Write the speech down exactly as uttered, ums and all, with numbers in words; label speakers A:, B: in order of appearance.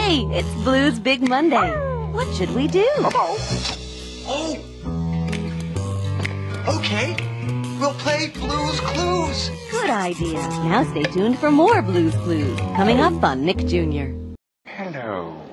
A: Hey, it's Blue's Big Monday. What should we do?
B: Oh! Okay, we'll play Blue's Clues.
A: Good idea. Now stay tuned for more Blue's Clues coming up on Nick Junior
C: Hello.